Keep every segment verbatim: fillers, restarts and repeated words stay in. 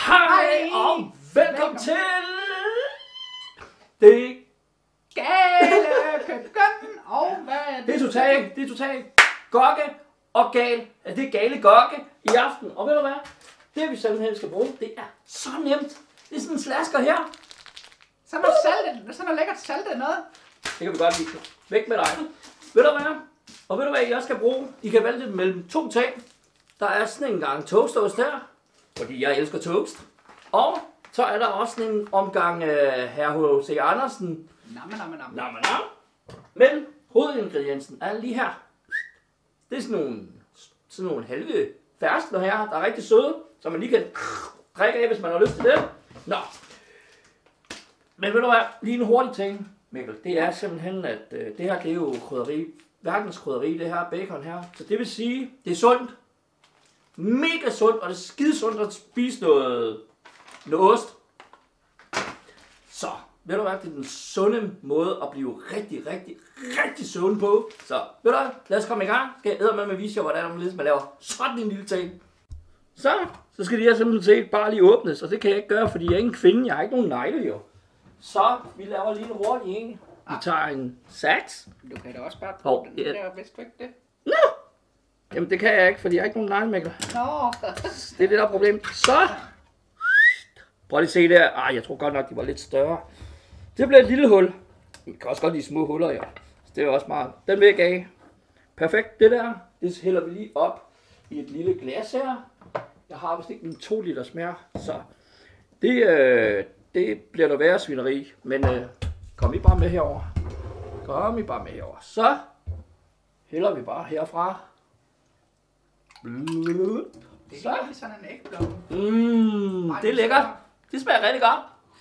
Hej og velkommen til det gale køkken og hvad er det? Det er totalt, det er totalt gokke og gal. Ja, det er gale gokke i aften. Og ved du hvad? Det vi simpelthen skal bruge, det er så nemt. Det er sådan en slasker her. Sådan noget saltet, sådan noget lækkert saltet noget. Det kan vi godt lide. Væk med dig. Ved du hvad? Og ved du hvad I også skal bruge? I kan vælge det mellem to ting. Der er sådan en gang toastost her, fordi jeg elsker toast. Og så er der også sådan en omgang uh, herr H C Andersen. Namme, namme, namme. Namme, namme. Men hovedingrediensen er lige her. Det er sådan nogle, sådan nogle halve ferskner her, der er rigtig søde, så man lige kan drikke af, hvis man har lyst til det. Nå. Men ved du hvad, lige en hurtig ting, Mikkel, det er simpelthen, at uh, det her det er jo krydderi, verdens krydderi, det her bacon her. Så det vil sige, det er sundt. Mega sundt, og det er skide sundt at spise noget, noget ost. Så, ved du hvad, det er den sunde måde at blive rigtig, rigtig, rigtig sund på. Så, ved du hvad, lad os komme i gang. Skal jeg eddermame med vise jer, hvordan man laver sådan en lille ting. Så, så skal de her simpelthen set bare lige åbnes, og det kan jeg ikke gøre, fordi jeg er ikke en kvinde, jeg har ikke nogen negle jo. Så, vi laver lige en hurtig en. Vi tager en saks. Du kan da også bare Hov, bruge den ja. der, vidste du ikke det? Nå! Jamen det kan jeg ikke, fordi jeg har ikke nogen negle. Nå. Det er det, der er problemet. Så! Prøv lige at se der. Ah, jeg tror godt nok, de var lidt større. Det bliver et lille hul. Man kan også godt lide små huller, ja. Så det er også meget. Den vil jeg ikke af. Perfekt. Det der, det hælder vi lige op i et lille glas her. Jeg har vist ikke en to liter smør, så det, øh, det bliver der værre svineri. Men øh, kom I bare med herover. Kom I bare med herover. Så hælder vi bare herfra. Det Så. er sådan en ægblom. Mmm, det er lækkert. Det smager rigtig godt.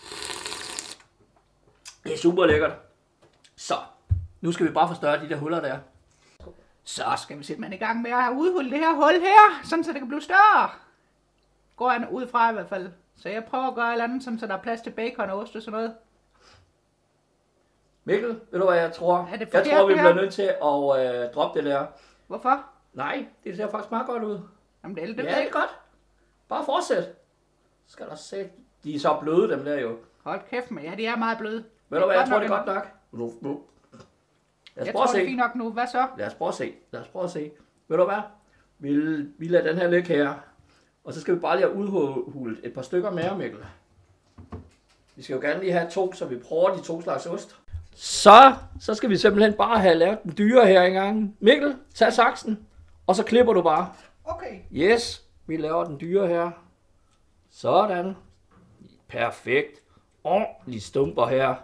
Det er super lækkert. Så, nu skal vi bare forstørre de der huller der. Så skal vi simpelthen i gang med at udhulde det her hul her, sådan så det kan blive større. Går jeg ud fra i hvert fald. Så jeg prøver at gøre et eller andet, sådan, så der er plads til bacon og ost og sådan noget. Mikkel, ved du hvad jeg tror? Er det jeg forkert, tror, vi det bliver her? nødt til at øh, droppe det der. Hvorfor? Nej, det ser faktisk meget godt ud. Jamen det er det, Ja, ved det er jeg. godt. Bare fortsæt. Så skal der se. De er så bløde, dem der jo. Hold kæft med, ja, de er meget bløde. Ved du hvad, jeg tror, det er nok godt nok. Lad os Jeg prøve tror, at det er se. fint nok nu. Hvad så? Lad os prøve at se. Lad os prøve at se. Ved du hvad? Vi, vi lader den her ligge her. Og så skal vi bare lige have udhulet et par stykker mere, Mikkel. Vi skal jo gerne lige have to, så vi prøver de to slags ost. Så, så skal vi simpelthen bare have lavet den dyre her engang. Mikkel, tag saksen, og så klipper du bare. Okay. Yes, vi laver den dyre her. Sådan. Perfekt. Ordentlige stumper her.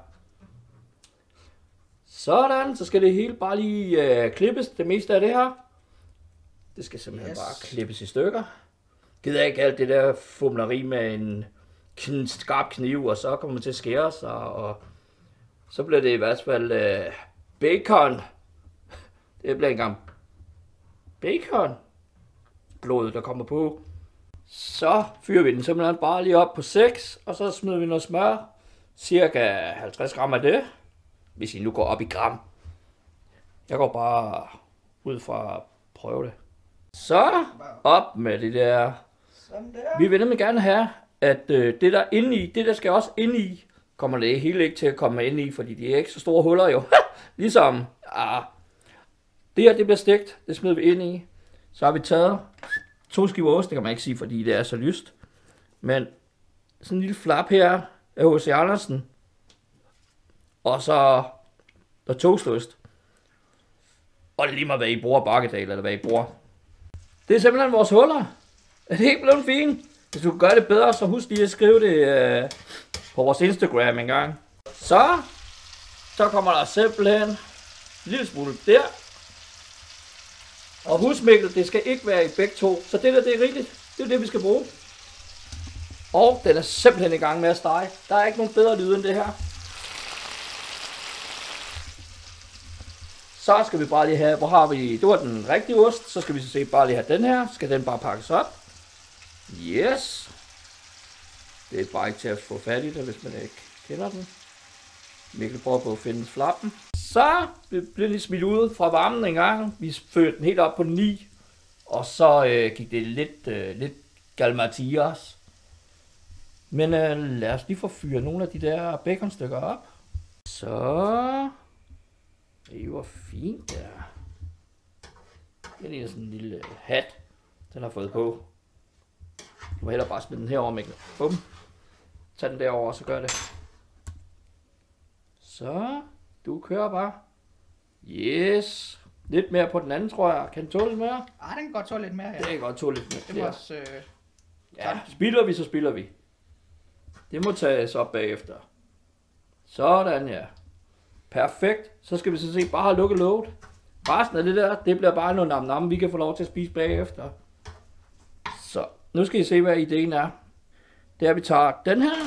Sådan, så skal det hele bare lige øh, klippes, det meste af det her. Det skal simpelthen Yes. bare klippes i stykker. Gider ikke alt det der fumleri med en kn- skarp kniv, og så kommer man til at skære sig, og så bliver det i hvert fald øh, bacon. Det bliver engang bacon blod, der kommer på. Så fyrer vi den simpelthen bare lige op på seks, og så smider vi noget smør. Cirka halvtreds gram af det, hvis I nu går op i gram. Jeg går bare ud fra at prøve det. Så op med det der. Sådan der. Vi vil nemlig gerne have, at øh, det der inde i, det der skal også inde i, kommer det hele ikke til at komme ind i, fordi de er ikke så store huller jo. Ligesom, ah, det her det bliver stegt, det smider vi ind i. Så har vi taget to skiver ost, det kan man ikke sige, fordi det er så lyst. Men sådan en lille flap her af H C Andersen. Og så der toastost. Og det er lige meget, hvad I bruger, bakkedal eller hvad I bruger. Det er simpelthen vores huller. Er det ikke blevet fint? Hvis du kan gøre det bedre, så husk lige at skrive det øh, på vores Instagram en gang. Så, så kommer der simpelthen en lille smule der. Og husk Mikkel, det skal ikke være i begge to. Så det der, det er rigtigt. Det er det, vi skal bruge. Og den er simpelthen i gang med at stege. Der er ikke nogen bedre lyd end det her. Så skal vi bare lige have, hvor har vi, det var den rigtige ost, så skal vi så se bare lige have den her, skal den bare pakkes op. Yes. Det er bare ikke til at få fat i det, hvis man ikke kender den. Mikkel prøver på at finde flappen. Så blev det smidt ud fra varmen en gang. Vi førte den helt op på ni. Og så øh, gik det lidt, øh, lidt galmatias. Men øh, lad os lige få fyret nogle af de der baconstykker op. Så. Det var fint der. Det er sådan en lille hat, den har fået på. Du må hellere bare smide den herover, Mikkel. Bum. Tag den derover, og så gør det. Så. Du kører bare. Yes. Lidt mere på den anden, tror jeg. Kan den tåle lidt mere? Ah, den kan godt tåle lidt mere, ja. Det kan godt tåle lidt mere. Det må også... Øh... Ja, spilder vi, så spilder vi. Det må tages op bagefter. Sådan, ja. Perfekt. Så skal vi så se bare have lukket låget. Resten af det der, det bliver bare noget nam nam, vi kan få lov til at spise bagefter. Så, nu skal I se, hvad ideen er. Det er, at vi tager den her.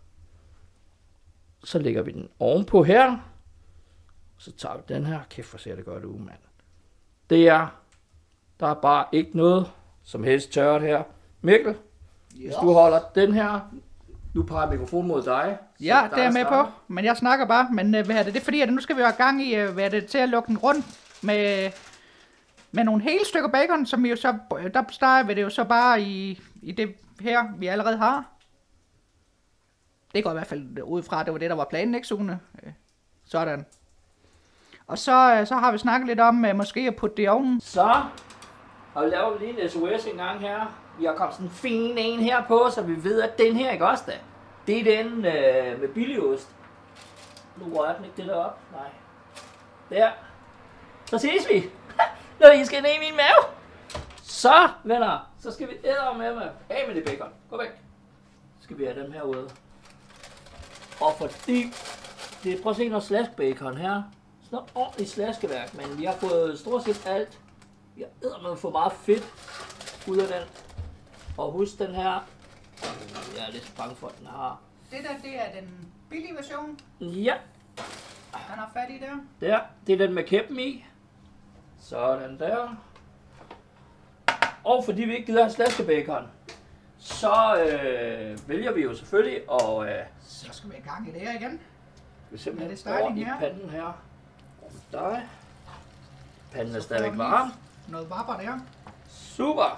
Så lægger vi den ovenpå her. Så tager vi den her. Kæft, hvor ser det godt ud, mand. Det er, der er bare ikke noget som helst tørret her. Mikkel, yes. Hvis du holder den her, nu peger mikrofonen mod dig. Ja, det er jeg med på, men jeg snakker bare. Men øh, hvad er det? Det er fordi, at nu skal vi jo have gang i, øh, hvad er det, til at lukke den rundt med, med nogle hele stykker bacon, som vi jo så, der steger vi det jo så bare i, i det her, vi allerede har. Det går i hvert fald ud fra, det var det, der var planen, ikke Sune? Øh, sådan. Og så, øh, så har vi snakket lidt om, øh, måske at putte det i ovnen. Så har vi lavet lige en S O S en gang her. Vi har kommet sådan en fin en her på, så vi ved, at den her ikke også da. Det er den øh, med billigost. Nu rører den ikke det der op. Nej. Der. Så ses vi. Når I skal ned i min mave. Så, venner, så skal vi æde med med. Af med det bacon. Gå væk. Så skal vi have dem herude. Og fordi det, prøv at se noget slaskbacon her. Sådan noget ordentligt slaskeværk, men vi har fået stort set alt. Vi har eddermame fået meget fedt ud af den. Og husk den her. Jeg er lidt bange for, at den har. Det der, det er den billige version. Ja. Den har fat i der. Der. Det er den med kæppen i. Sådan der. Og fordi vi ikke gider have slaskebacon, så øh, vælger vi jo selvfølgelig og øh, så skal vi i gang i det her igen. Vi simpelthen det står i her? panden her. Der. Panden er stadigvæk varm. Noget vapper der. Super.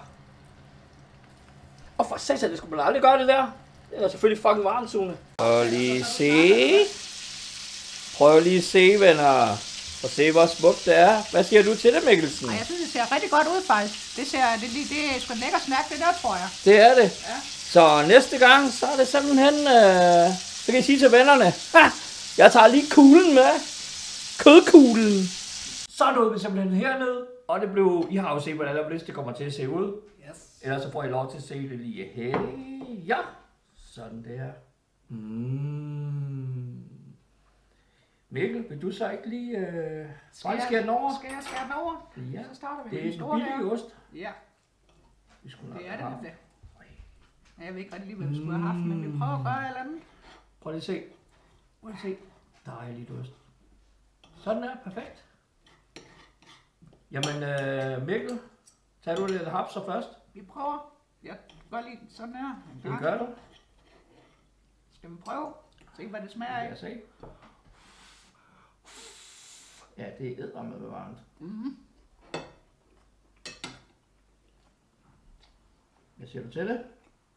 Og for satan, det skulle man aldrig gøre det der. Det er selvfølgelig fucking varmt, Sune. Prøv lige se. Prøv lige se, venner. Og se, hvor smukt det er. Hvad siger du til det, Mikkelsen? Ej, jeg synes, det ser rigtig godt ud, faktisk. Det ser, det, det, det er sgu en lækker snack, det der, tror jeg. Det er det. Ja. Så næste gang, så er det simpelthen, øh, så kan I sige til vennerne, ha, jeg tager lige kuglen med. Kødkuglen. Så nåede vi simpelthen herned, og det blev, I har jo set, hvordan det kommer til at se ud. Yes. Ellers så får I lov til at se det lige her. Ja, sådan der. Mm. Mikkel, vil du så ikke lige øh, skære den over? Skal jeg skære den over? Ja, så starter vi det er den en store billig der. ost. Ja, Vi skulle nok det er det have nemlig. Jeg ved ikke rigtig lige, hvad vi skulle have haft, men vi prøver at gøre et eller andet. Prøv lige at se. Prøv lige at se. Dejligt ost. Sådan er perfekt. Jamen øh, Mikkel, tager du lidt hapser først? Vi prøver. Jeg gør lige sådan her. Det gør du. Skal vi prøve? Se hvad det smager af. Jeg se. Ja, det er eddermame varmt. Mm-hmm. Hvad siger du til det?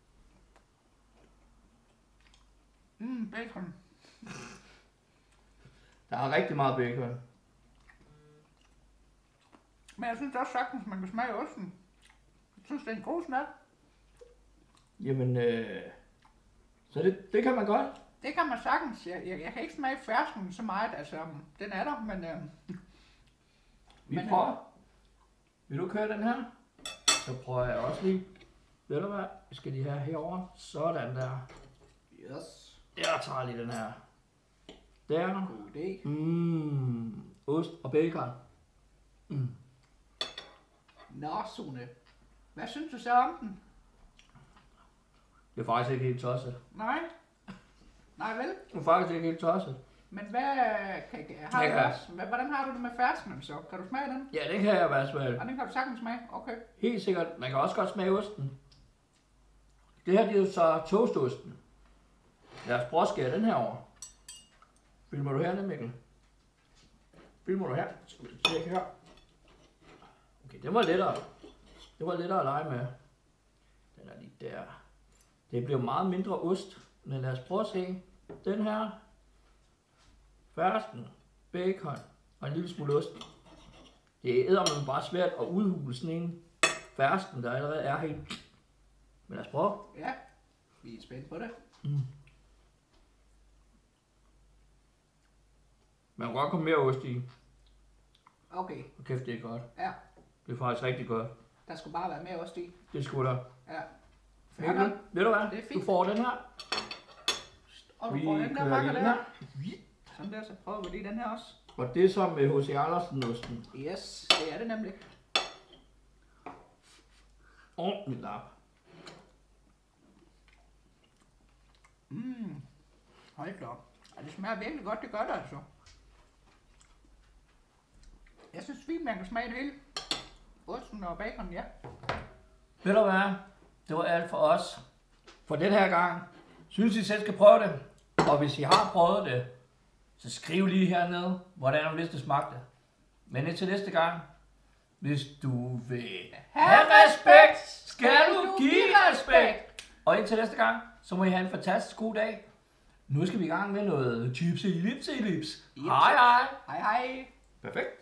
Mm, bacon. Der er rigtig meget bacon. Men jeg synes også sagtens, man kan smage osten. Jeg synes, det er en god smag. Jamen, øh, så det, det kan man godt. Det kan man sagtens. Jeg, jeg, jeg kan ikke smage fersken så meget. Altså, den er der, men... Øh, Vi men, prøver. Vil du køre den her? Så prøver jeg også lige. Ved du hvad? Vi skal lige have herover. Sådan der. Yes. Jeg tager lige den her. Der. God idé. Mmm. Ost og bacon. Mm. Nå, Sune. Hvad synes du så om den? Det er faktisk ikke helt tosset. Nej. Nej, vel? Det er faktisk ikke helt tosset. Men hvad, kan, har Jeg du kan. også, hvad, hvordan har du det med fersken så? Kan du smage den? Ja, det kan jeg være svært. Og den kan du sagtens smage? Okay. Helt sikkert. Man kan også godt smage osten. Det her det er jo så toastosten. Lad os prøve at skære den her over. Filmer du hernede, Mikkel? Filmer du her? Så vil jeg tjekke her. Okay, den var lettere. Det var lettere at lege med. Den er lige der. Det bliver meget mindre ost, men lad os prøve at se. Den her fersken, bacon og en lille smule ost. Det er eddermame bare svært at udhule sådan en fersken, der allerede er helt. Men lad os prøve. Ja, vi er spændt på det. Mm. Man kan godt komme mere ost i. Okay. Og kæft, det er godt. Ja. Det er faktisk rigtig godt. Der skulle bare være mere ost i. Det skulle der. Ja. Mikkel, ved du hvad? Det er fint. Du får den her. Og du Vi får den der kører pakke lige der. den Sådan der, så prøver vi lige den her også. Og det er som med H C Andersen-osten. Yes, det er det nemlig. Ordentligt lap. Mmm. Hold da op. Ja, det smager virkelig godt, det gør det altså. Jeg synes fint, man kan smage det hele. Osten og bacon, ja. Ved du hvad? Det var alt for os. For den her gang. Synes I selv skal prøve det? Og hvis I har prøvet det, så skriv lige hernede, hvordan og hvis det smagte. Men indtil næste gang, hvis du vil have respekt, skal du give respekt. Og indtil næste gang, så må I have en fantastisk god dag. Nu skal vi i gang med noget chips i lips i lips. Hej hej. Hej hej. Perfekt.